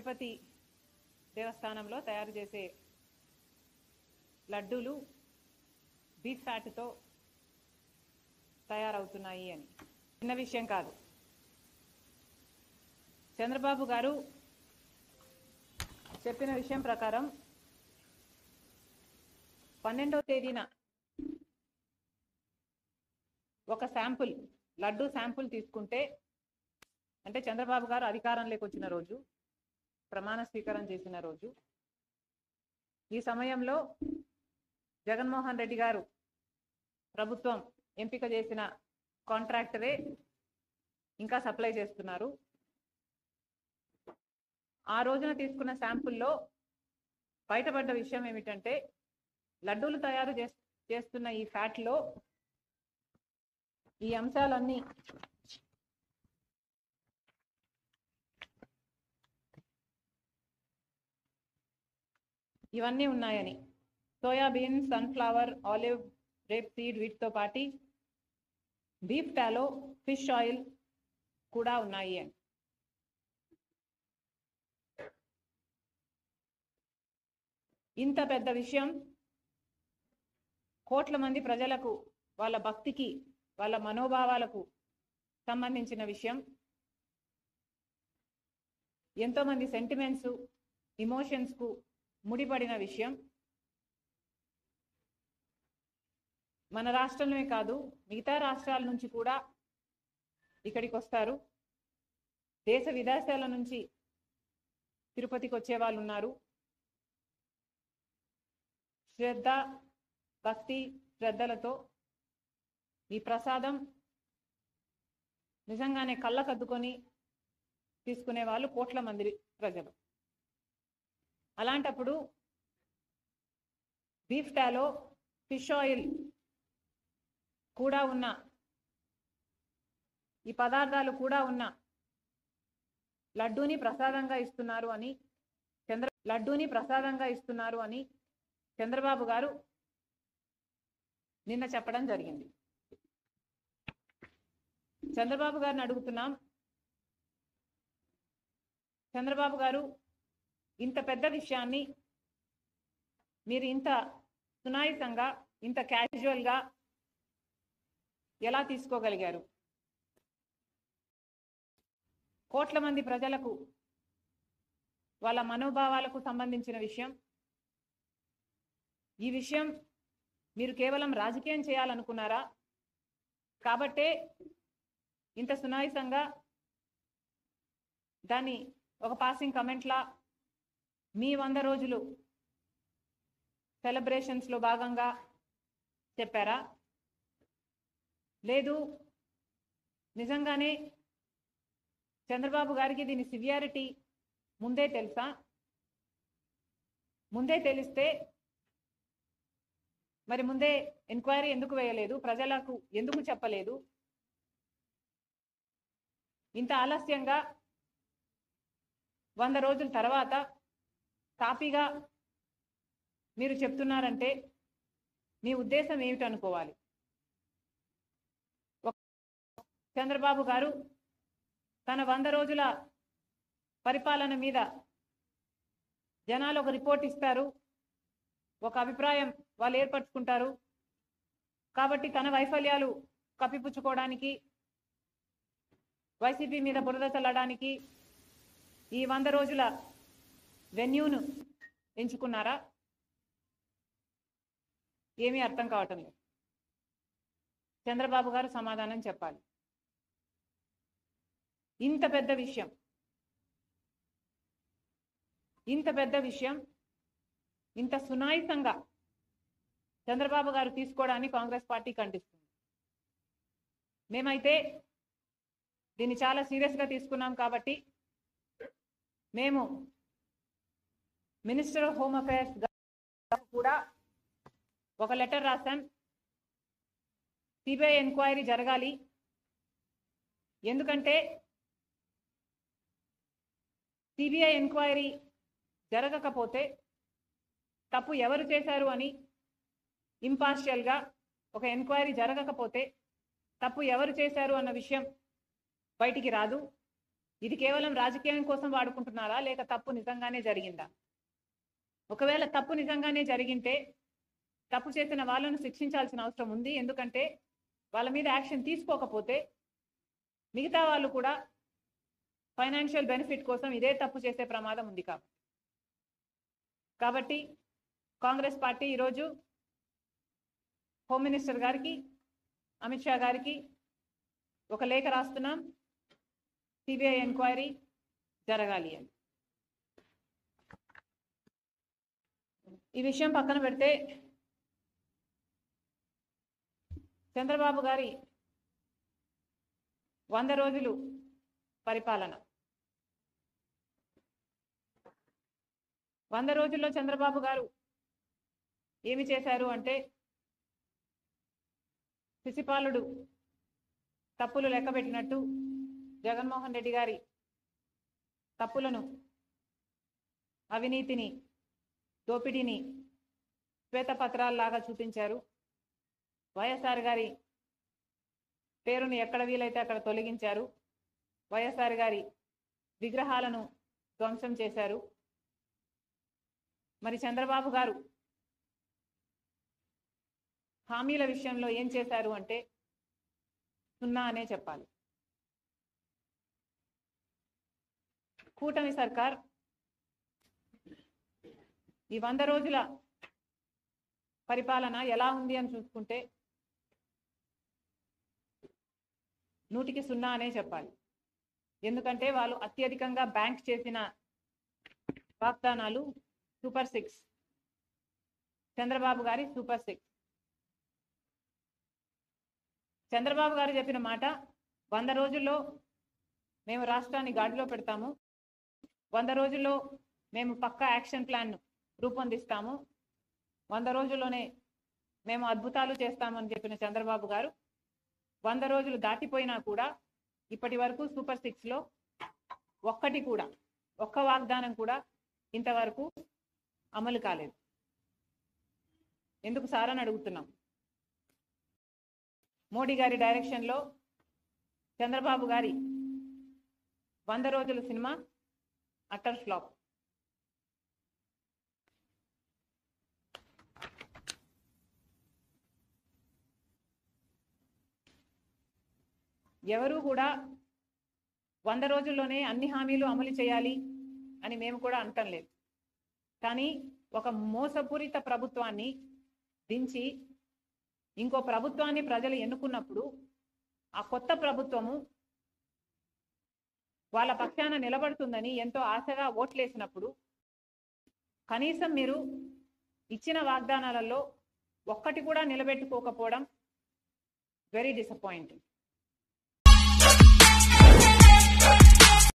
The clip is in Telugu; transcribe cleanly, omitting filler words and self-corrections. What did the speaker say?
తిరుపతి దేవస్థానంలో తయారు చేసే లడ్డూలు బీఫ్ ఫ్యాట్తో తయారవుతున్నాయి అని చిన్న విషయం కాదు. చంద్రబాబు గారు చెప్పిన విషయం ప్రకారం 12వ తేదీన ఒక శాంపుల్ లడ్డూ శాంపుల్ తీసుకుంటే, అంటే చంద్రబాబు గారు అధికారంలోకి వచ్చిన రోజు, ప్రమాణ స్వీకారం చేసిన రోజు, ఈ సమయంలో జగన్మోహన్ రెడ్డి గారు ప్రభుత్వం ఎంపిక చేసిన కాంట్రాక్టరే ఇంకా సప్లై చేస్తున్నారు. ఆ రోజున తీసుకున్న శాంపుల్లో బయటపడ్డ విషయం ఏమిటంటే, లడ్డూలు తయారు చేస్తున్న ఈ ఫ్యాట్లో ఈ అంశాలన్నీ ఇవన్నీ ఉన్నాయని, soybean, sunflower, olive, rapeseed, వీటితో పాటు బీఫ్ టాలో, ఫిష్ ఆయిల్ కూడా ఉన్నాయి అని. ఇంత పెద్ద విషయం, కోట్ల మంది ప్రజలకు, వాళ్ళ భక్తికి, వాళ్ళ మనోభావాలకు సంబంధించిన విషయం, ఎంతో మంది సెంటిమెంట్స్, ఇమోషన్స్కు ముడిపడిన విషయం. మన రాష్ట్రంలోనే కాదు, మిగతా రాష్ట్రాల నుంచి కూడా ఇక్కడికి వస్తారు. దేశ విదేశాల నుంచి తిరుపతికి వచ్చే వాళ్ళు ఉన్నారు. శ్రద్ధ, భక్తి, శ్రద్ధలతో ఈ ప్రసాదం నిజంగానే కళ్ళకద్దుకొని తీసుకునే వాళ్ళు కోట్ల మంది ప్రజలు. అలాంటప్పుడు బీఫ్ టాలో, ఫిష్ ఆయిల్ కూడా ఉన్న, ఈ పదార్థాలు కూడా ఉన్న లడ్డూని ప్రసాదంగా ఇస్తున్నారు అని చంద్రబాబు గారు నిన్న చెప్పడం జరిగింది. చంద్రబాబు గారిని అడుగుతున్నాం, చంద్రబాబు గారు ఇంత పెద్ద విషయాన్ని మీరు ఇంత సునాయాసంగా, ఇంత క్యాజువల్గా ఎలా తీసుకోగలిగారు? కోట్ల మంది ప్రజలకు, వాళ్ళ మనోభావాలకు సంబంధించిన విషయం. ఈ విషయం మీరు కేవలం రాజకీయం చేయాలనుకున్నారా? కాబట్టే ఇంత సునాయాసంగా దాన్ని ఒక పాసింగ్ కమెంట్లా మీ 100 రోజులు సెలబ్రేషన్స్లో భాగంగా చెప్పారా? లేదు, నిజంగానే చంద్రబాబు గారికి దీని సివియారిటీ ముందే తెలుసా? ముందే తెలిస్తే మరి ముందే ఎంక్వైరీ ఎందుకు వేయలేదు? ప్రజలకు ఎందుకు చెప్పలేదు? ఇంత ఆలస్యంగా 100 రోజుల తర్వాత తాపీగా మీరు చెప్తున్నారంటే మీ ఉద్దేశం ఏమిటనుకోవాలి? చంద్రబాబు గారు తన 100 రోజుల పరిపాలన మీద జనాలు ఒక రిపోర్ట్ ఇస్తారు, ఒక అభిప్రాయం వాళ్ళు ఏర్పరచుకుంటారు. కాబట్టి తన వైఫల్యాలు కప్పిపుచ్చుకోవడానికి, వైసీపీ మీద బురద చల్లడానికి ఈ 100 రోజుల వెన్యూను ఎంచుకున్నారా? ఏమీ అర్థం కావటం లేదు. చంద్రబాబు గారు సమాధానం చెప్పాలి. ఇంత పెద్ద విషయం ఇంత సునాయాసంగా చంద్రబాబు గారు తీసుకోవడాన్ని కాంగ్రెస్ పార్టీ ఖండిస్తుంది. మేమైతే దీన్ని చాలా సీరియస్గా తీసుకున్నాం. కాబట్టి మేము మినిస్టర్ ఆఫ్ హోమ్ అఫైర్స్ కూడా ఒక లెటర్ రాశాం. సిబిఐ ఎంక్వైరీ జరగాలి. ఎందుకంటే సిబిఐ ఎంక్వైరీ జరగకపోతే తప్పు ఎవరు చేశారు అని ఇంపార్షియల్గా ఒక ఎంక్వైరీ జరగకపోతే తప్పు ఎవరు చేశారు అన్న విషయం బయటికి రాదు. ఇది కేవలం రాజకీయం కోసం వాడుకుంటున్నారా లేక తప్పు నిజంగానే జరిగిందా? ఒకవేళ తప్పు నిజంగానే జరిగింటే తప్పు చేసిన వాళ్ళను శిక్షించాల్సిన అవసరం ఉంది. ఎందుకంటే వాళ్ళ మీద యాక్షన్ తీసుకోకపోతే మిగతా వాళ్ళు కూడా ఫైనాన్షియల్ బెనిఫిట్ కోసం ఇదే తప్పు చేసే ప్రమాదం ఉంది. కాబట్టి కాంగ్రెస్ పార్టీ ఈరోజు హోమ్ మినిస్టర్ గారికి, అమిత్ షా గారికి ఒక లేఖ రాస్తున్నాం, సిబిఐ ఎంక్వైరీ జరగాలి అని. ఈ విషయం పక్కన పెడితే చంద్రబాబు గారి 100 రోజులు పరిపాలన, 100 రోజుల్లో చంద్రబాబు గారు ఏమి చేశారు అంటే, శిశుపాలుడు తప్పులు లెక్కబెట్టినట్టు జగన్మోహన్ రెడ్డి గారి తప్పులను, అవినీతిని, దోపిడీని శ్వేతపత్రాల్లాగా చూపించారు. వైఎస్ఆర్ గారి పేరును ఎక్కడ వీలైతే అక్కడ తొలగించారు. వైఎస్ఆర్ గారి విగ్రహాలను ధ్వంసం చేశారు. మరి చంద్రబాబు గారు హామీల విషయంలో ఏం చేశారు అంటే 0 అనే చెప్పాలి. కూటమి సర్కార్ ఈ 100 రోజుల పరిపాలన ఎలా ఉంది అని చూసుకుంటే 100కి 0 అనే చెప్పాలి. ఎందుకంటే వాళ్ళు అత్యధికంగా బ్యాంక్ చేసిన వాగ్దానాలు సూపర్ 6, చంద్రబాబు గారి సూపర్ 6. చంద్రబాబు గారు చెప్పిన మాట, 100 రోజుల్లో మేము రాష్ట్రాన్ని గాడిలో పెడతాము, 100 రోజుల్లో మేము పక్కా యాక్షన్ ప్లాన్ రూపొందిస్తాము, 100 రోజుల్లోనే మేము అద్భుతాలు చేస్తామని చెప్పిన చంద్రబాబు గారు 100 రోజులు దాటిపోయినా కూడా ఇప్పటి వరకు సూపర్ 6లో ఒక్క వాగ్దానం కూడా ఇంతవరకు అమలు కాలేదు. ఎందుకు సార్ అని అడుగుతున్నాం. మోడీ గారి డైరెక్షన్లో చంద్రబాబు గారి 100 రోజుల సినిమా అటర్ ఫ్లాప్. ఎవరు కూడా 100 రోజుల్లోనే అన్ని హామీలు అమలు చేయాలి అని మేము కూడా అనటం లేదు. కానీ ఒక మోసపూరిత ప్రభుత్వాన్ని దించి ఇంకో ప్రభుత్వాన్ని ప్రజలు ఎన్నుకున్నప్పుడు ఆ కొత్త ప్రభుత్వము వాళ్ళ పక్షాన నిలబడుతుందని ఎంతో ఆశగా ఓట్లేసినప్పుడు కనీసం మీరు ఇచ్చిన వాగ్దానాలలో ఒక్కటి కూడా నిలబెట్టుకోకపోవడం వెరీ డిసప్పాయింటింగ్.